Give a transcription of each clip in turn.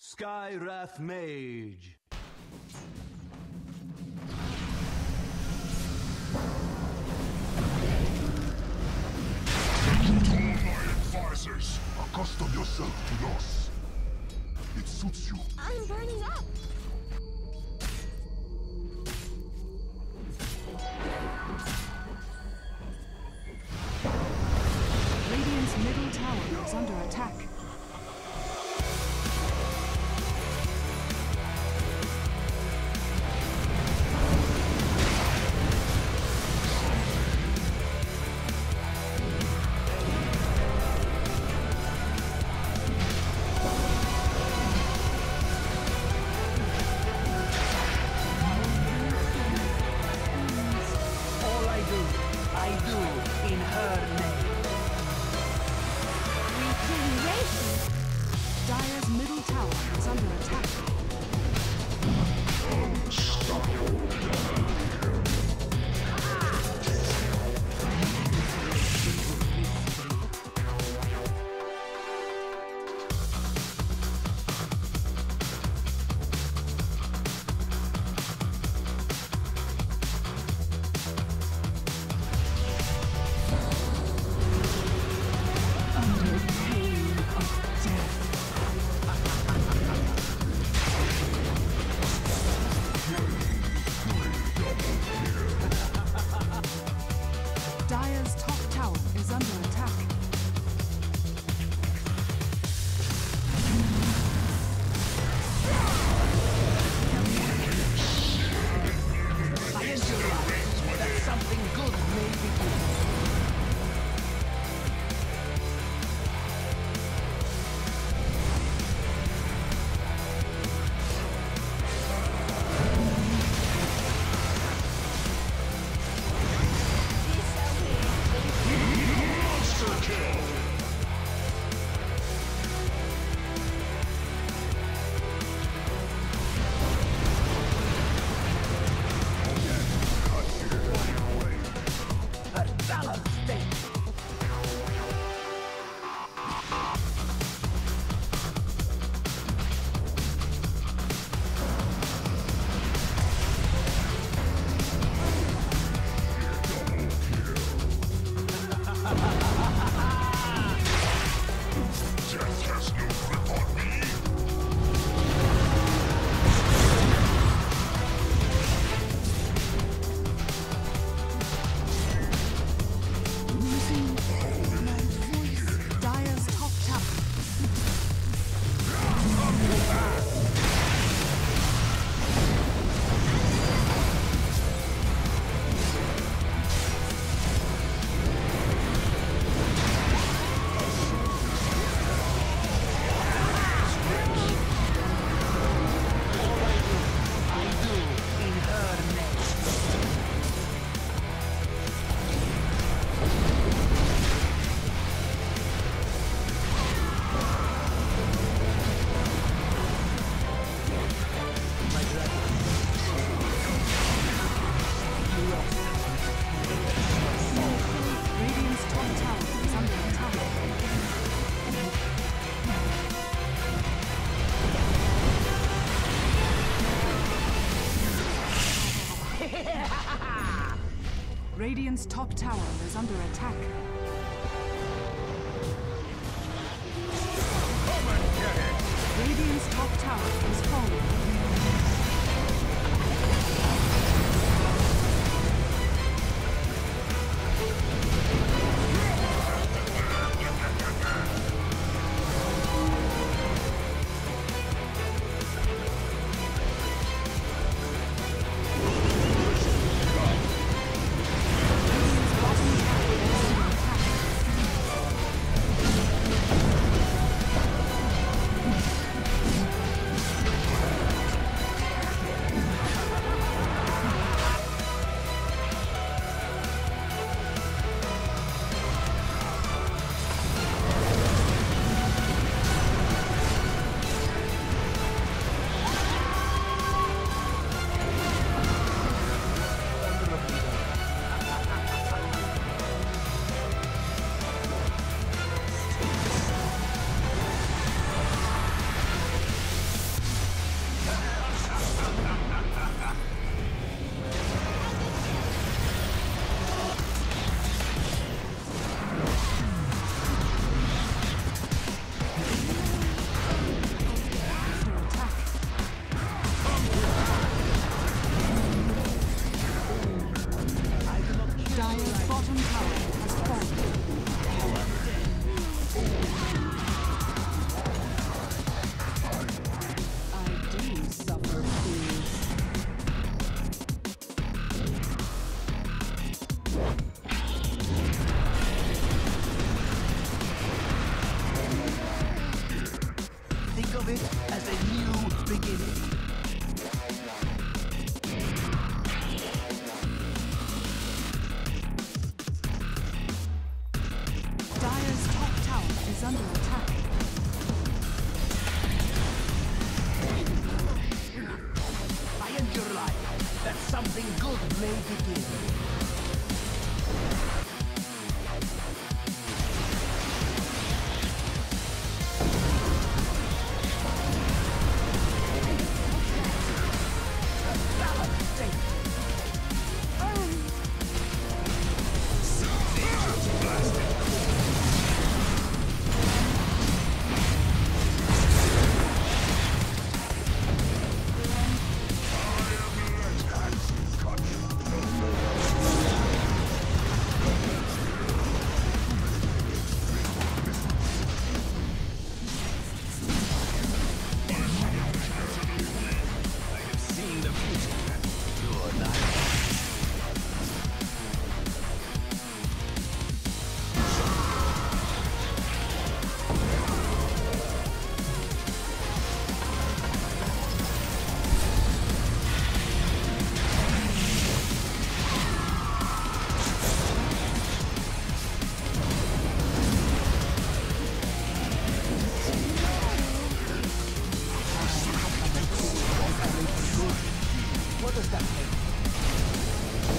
Skywrath Mage. To all my advisors, accustom yourself to loss. It suits you. I'm burning up! Radiant's middle tower is under attack. Dire's middle tower is under attack. Dire's top tower is under attack. I realize that something good may begin. Dire's top tower. Radiant's top tower is under attack. Radiant's top tower is under attack. Radiant's top tower is falling. bottom tower has fallen. I do suffer fools. Think of it as a new beginning. Dire's top tower is under attack. I end your life that something good may begin. What does that mean?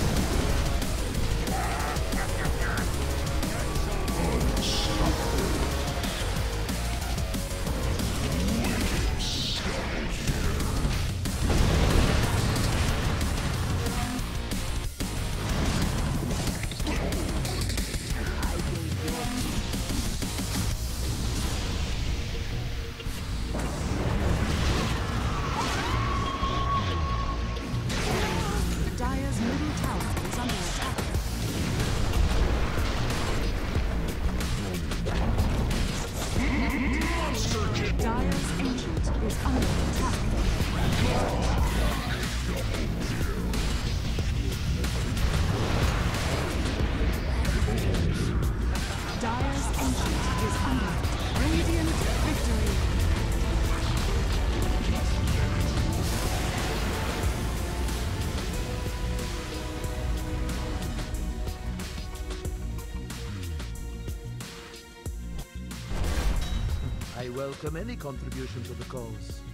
Dire's middle tower is under attack. Dire's ancient is under attack. Dire's ancient is under radiant victory. I welcome any contribution to the cause.